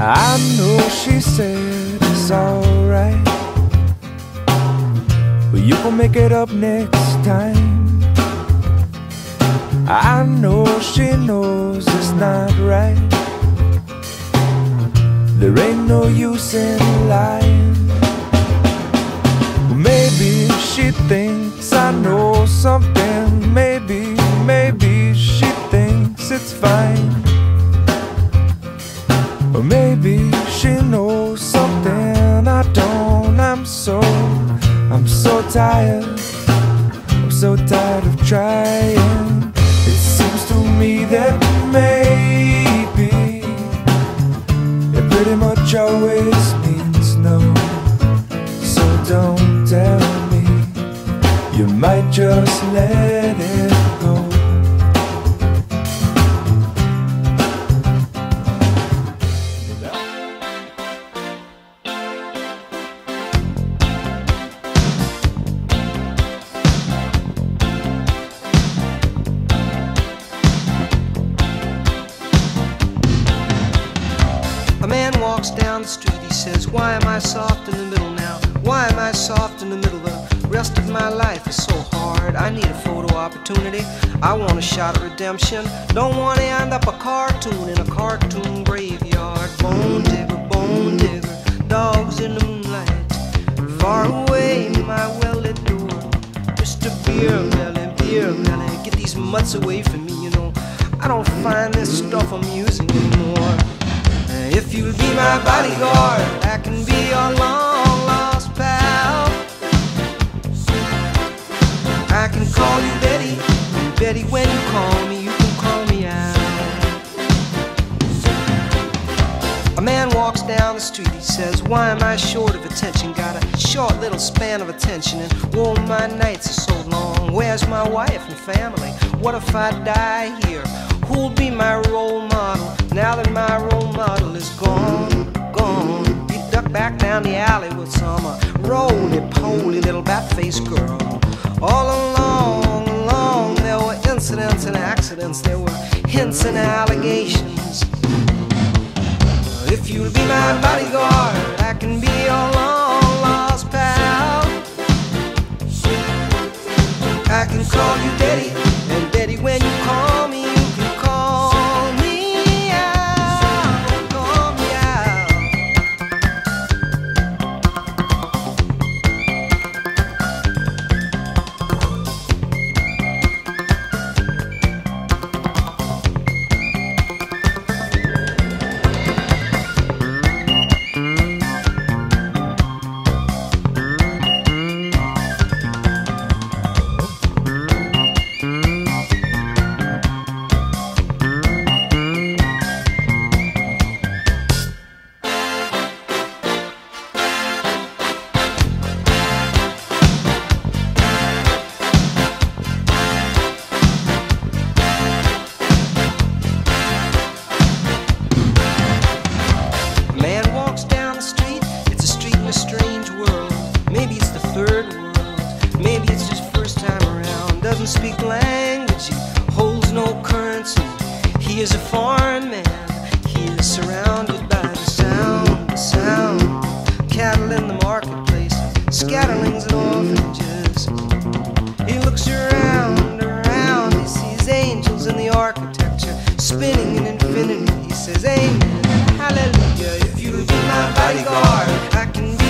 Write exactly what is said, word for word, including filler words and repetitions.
I know she said it's alright, but you gon' make it up next time. I know she knows it's not right. There ain't no use in lying. Maybe she thinks I know something. Maybe, maybe she thinks it's fine. Or maybe she knows something I don't. I'm so, I'm so tired. I'm so tired of trying. It seems to me that maybe it pretty much always means no. So don't tell me, you might just let it go. A man walks down the street, he says, why am I soft in the middle now? Why am I soft in the middle? The rest of my life is so hard. I need a photo opportunity. I want a shot of redemption. Don't want to end up a cartoon in a cartoon graveyard. Bone digger, bone digger, dogs in the moonlight. Far away, my well-lit door. Mister Beer Melly, Beer Melly, get these mutts away from me, you know. I don't find this stuff amusing anymore. If you'll be my bodyguard, I can be your long-lost pal. I can call you Betty, and Betty, when you call me, you can call me out. A man walks down the street, he says, why am I short of attention? Got a short little span of attention, and whoa, my nights are so long. Where's my wife and family? What if I die here? Who'll be my role model now that my role model is gone, gone? He ducked back down the alley with some uh, roly-poly little bat-faced girl. All along, along, there were incidents and accidents. There were hints and allegations. If you'll be my bodyguard, I can be your long-lost pal. I can call you Betty, and Betty, when you call me, speak language, he holds no currency. He is a foreign man, he is surrounded by the sound, the sound. Cattle in the marketplace, scatterlings and orphanages. He looks around, around, he sees angels in the architecture, spinning in infinity. He says, amen, hallelujah. If you'll be my bodyguard, I can be